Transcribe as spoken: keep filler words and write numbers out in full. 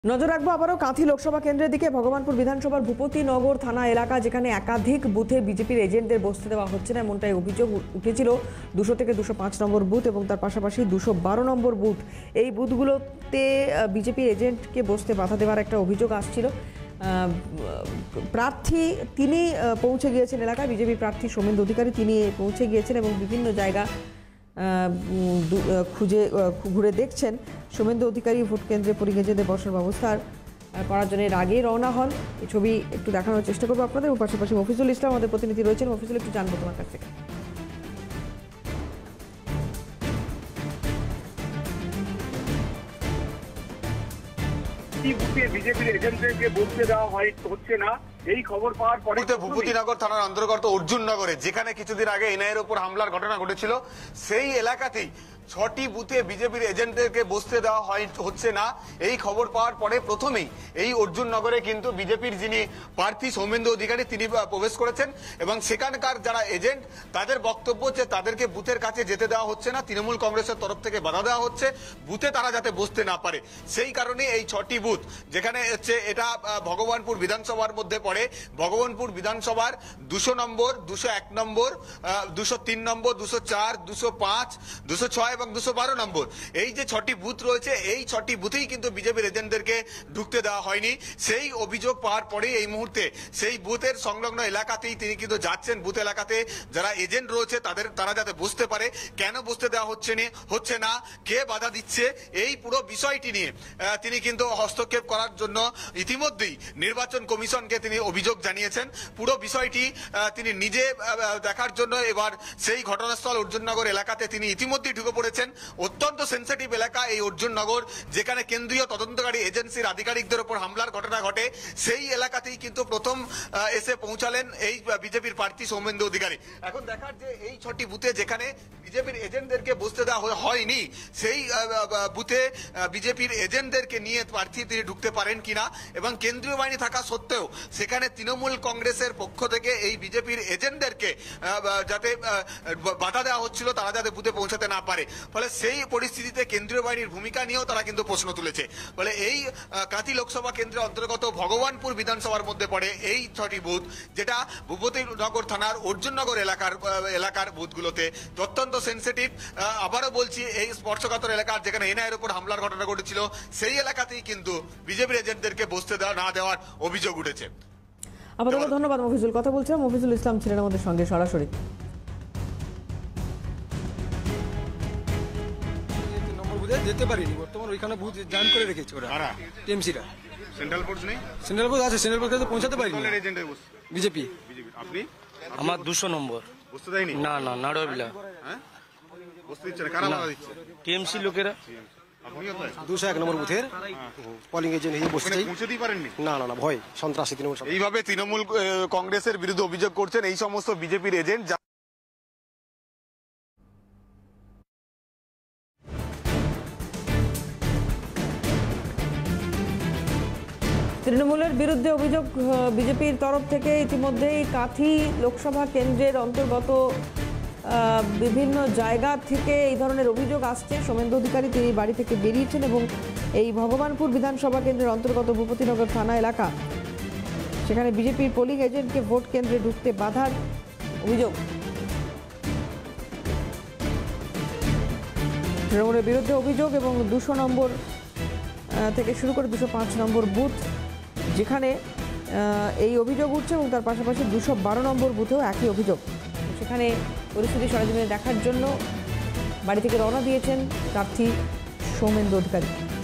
নজর রাখবো আবারও কাঁথি লোকসভা কেন্দ্রের দিকে। ভগবানপুর বিধানসভার ভূপতিনগর থানা এলাকা, যেখানে একাধিক বুথে বিজেপির এজেন্টদের বসতে দেওয়া হচ্ছে না, এমনটাই অভিযোগ উঠেছিল। দুশো থেকে দুশো পাঁচ নম্বর বুথ এবং তার পাশাপাশি দুশো বারো নম্বর বুথ, এই বুথগুলোতে বিজেপির এজেন্টকে বসতে বাধা দেওয়ার একটা অভিযোগ আসছিল। প্রার্থী তিনি পৌঁছে গিয়েছেন এলাকায়, বিজেপি প্রার্থী সোমেন্দু অধিকারী তিনি পৌঁছে গিয়েছেন এবং বিভিন্ন জায়গা খুঁজে ঘুরে দেখছেন। সোমেন্দু অধিকারী ভোট কেন্দ্রে পোলিং এজেন্টদের বসার ব্যবস্থা করার জন্য এর আগেই রওনা হন। এই ছবি একটু দেখানোর চেষ্টা করবো আপনাদের। পাশাপাশি মফিজুল ইসলাম আমাদের প্রতিনিধি রয়েছেন। মফিজুল, একটু জানবো তোমার কাছ থেকে। বিজেপির এজেন্টদেরকে বসতে দেওয়া হচ্ছে না, এই খবর পাওয়ার পরে ভূপতিনগর থানার অন্তর্গত অর্জুননগরে, যেখানে কিছুদিন আগে এনআইএর উপর হামলার ঘটনা ঘটেছিল, সেই এলাকাতেই ছটি বুথে বিজেপির এজেন্টদেরকে বসতে দেওয়া হচ্ছে না। এই খবর পাওয়ার পরে প্রথমেই এই অর্জুননগরে কিন্তু বিজেপির যিনি প্রার্থী সৌমেন্দু অধিকারী তিনি প্রবেশ করেছেন এবং সেখানকার যারা এজেন্ট তাদের বক্তব্য যে তাদেরকে বুথের কাছে যেতে দেওয়া হচ্ছে না, তৃণমূল কংগ্রেসের তরফ থেকে বাধা দেওয়া হচ্ছে, বুথে তারা যাতে বসতে না পারে। সেই কারণে এই ছটি বুথ, যেখানে হচ্ছে এটা ভগবানপুর বিধানসভার মধ্যে পড়ে, ভগবানপুর বিধানসভার দুশো নম্বর, দুশো এক নম্বর, দুশো তিন নম্বর, দুশো চার, দুশো পাঁচ, দুশো ছয় এবং দুশো বারো নম্বর, এই যে ছটি বুথ রয়েছে, এই ছটি বুথেই কিন্তু বিজেপির এজেন্টদেরকে ঢুকতে দেওয়া হয়নি। সেই অভিযোগ পাওয়ার পরে এই মুহূর্তে সেই বুথের সংলগ্ন এলাকাতেই তিনি কিন্তু যাচ্ছেন। বুথ এলাকাতে যারা এজেন্ট রয়েছে তাদের তারা যাতে বসতে পারে, কেন বসতে দেওয়া হচ্ছে না হচ্ছে না কে বাধা দিচ্ছে, এই পুরো বিষয়টি নিয়ে তিনি কিন্তু হস্তক্ষেপ করার জন্য ইতিমধ্যেই নির্বাচন কমিশনকে তিনি অভিযোগ জানিয়েছেন। পুরো বিষয়টি তিনি নিজে দেখার জন্য এবার সেই ঘটনাস্থল অর্জুননগর এলাকাতে তিনি ইতিমধ্যেই ঢুকে পড়েছেন। অত্যন্ত সেন্সিটিভ এলাকা এই অর্জুননগর, যেখানে কেন্দ্রীয় তদন্তকারী এজেন্সির আধিকারিকদের উপর হামলার ঘটনা ঘটে, সেই এলাকাতেই কিন্তু প্রথম এসে পৌঁছালেন এই বিজেপির প্রার্থী সৌমেন্দু অধিকারী। এখন দেখার যে এই ছটি বুথে যেখানে বিজেপির এজেন্টদেরকে বসতে দেওয়া হয়নি, সেই বুথে বিজেপির এজেন্টদেরকে নিয়ে প্রার্থী তিনি ঢুকতে পারেন কিনা, এবং কেন্দ্রীয় বাহিনী থাকা সত্ত্বেও সেখানে তৃণমূল কংগ্রেসের পক্ষ থেকে এই বিজেপির এজেন্টদেরকে যাতে বাধা দেওয়া হচ্ছিল, তারা যাতে বুথে পৌঁছাতে না পারে। ফলে সেই পরিস্থিতিতে কেন্দ্রীয় বাহিনীর ভূমিকা নিয়েও তারা কিন্তু প্রশ্ন তুলেছে। ফলে এই কাঁথি লোকসভা কেন্দ্রের অন্তর্গত ভগবানপুর বিধানসভার মধ্যে পড়ে এই ছটি বুথ, যেটা ভূপতিনগর থানার অর্জুননগর এলাকার এলাকার বুথগুলোতে অত্যন্ত সেন্সিটিভ। আবারও বলছি, এই স্পর্শকাতর এলাকার যেখানে এনআইএর উপর হামলার ঘটনা ঘটেছিল, সেই এলাকাতেই কিন্তু বিজেপির এজেন্টদেরকে বসতে না দেওয়ার অভিযোগ উঠেছে। আপনাকে ধন্যবাদ মফিজুল। কথা বলছিলাম, মফিজুল ইসলাম ছিলেন আমাদের সঙ্গে সরাসরি। যেতে পারিনি, বর্তমান ওইখানে বুথ জয়েন করে রেখেছে ওরা টিএমসিরা। সেন্ট্রাল ফোর্স নেই, সেন্ট্রাল ফোর্স আছে, সেন্ট্রাল ফোর্সে পৌঁছাতে পারিনি। বিজেপি। আপনি? আমার দুশো নম্বর বসতে দেয়নি? না না নাড়বিলা। হ্যাঁ, বসতে দিচ্ছে না, কারা বাধা দিচ্ছে? টিএমসি লোকেরা। দুশো এক নম্বর বুথের পোলিং এজেন্ট হিসেবে বসতে পৌঁছতেই পারেননি? না না না, ভয় সন্ত্রাসী তৃণমূল। এইভাবে তৃণমূল কংগ্রেসের বিরুদ্ধে অভিযোগ করছেন এই সমস্ত বিজেপির এজেন্ট। তৃণমূলের বিরুদ্ধে অভিযোগ বিজেপির তরফ থেকে। ইতিমধ্যেই কাঁথি লোকসভা কেন্দ্রের অন্তর্গত বিভিন্ন জায়গা থেকে এই ধরনের অভিযোগ আসছে। সোমেন্দু অধিকারী তিনি বাড়ি থেকে বেরিয়েছেন এবং এই ভগবানপুর বিধানসভা কেন্দ্রের অন্তর্গত ভূপতিনগর থানা এলাকা, সেখানে বিজেপির পোলিং এজেন্টকে ভোট কেন্দ্রে ঢুকতে বাধার অভিযোগ। তৃণমূলের বিরুদ্ধে অভিযোগ এবং দুশো নম্বর থেকে শুরু করে দুশো পাঁচ নম্বর বুথ, যেখানে এই অভিযোগ উঠছে এবং তার পাশাপাশি দুশো বারো নম্বর বুথেও একই অভিযোগ। সেখানে পরিস্থিতি সরেজমিনে দেখার জন্য বাড়ি থেকে রওনা দিয়েছেন প্রার্থী সৌমেন্দু অধিকারী।